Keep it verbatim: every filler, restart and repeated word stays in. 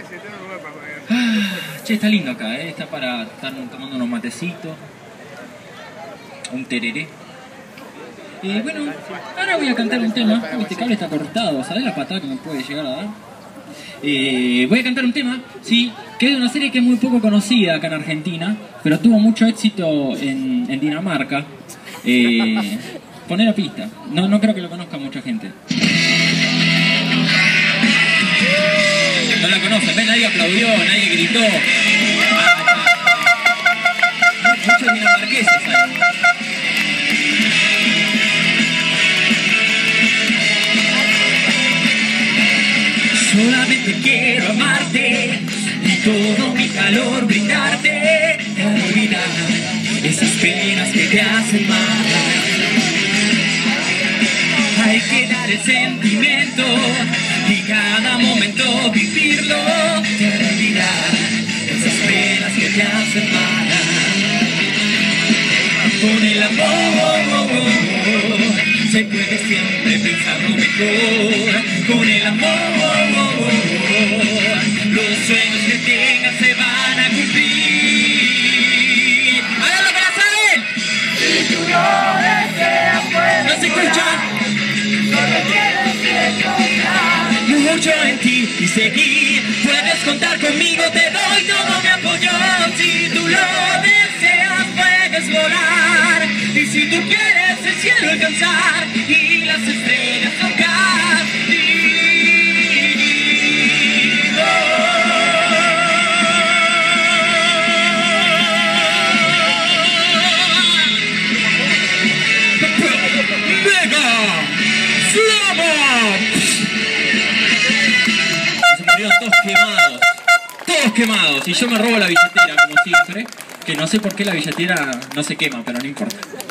Ah, che, está lindo acá, ¿eh? Está para estar tomando unos matecitos. Un tereré. Y bueno, ahora voy a cantar un tema. Oh, este cable está cortado, ¿sabes la patada que me puede llegar a dar? Eh, voy a cantar un tema, sí, que es de una serie que es muy poco conocida acá en Argentina, pero tuvo mucho éxito en, en Dinamarca. Eh, poner la pista, no, no creo que lo conozca mucha gente. No la conocen, ¿ven? Nadie aplaudió, nadie gritó. Ah, muchos dinamarqueses hay. Solamente quiero amarte y todo mi calor brindarte, para olvidar esas penas que te hacen mal. Hay que dar el sentimiento y cada momento vivirlo, para olvidar esas penas que te hacen mal. Con el amor se puede siempre pensar lo mejor. Con el amor los sueños que tengas se van a cumplir. ¡Hagan lo que la saben! Si tú no deseas, pues no se escuchan. Solo quieres encontrar mucho en ti y seguir. Puedes contar conmigo, te doy todo mi apoyo. Si tú lo deseas, puedes volar. Y si tú quieres el cielo alcanzar y las estrellas tocar, digo. ¡Mega Flama! Se murieron todos quemados. Todos quemados. Y yo me robo la billetera, como siempre. Que no sé por qué la billetera no se quema, pero no importa.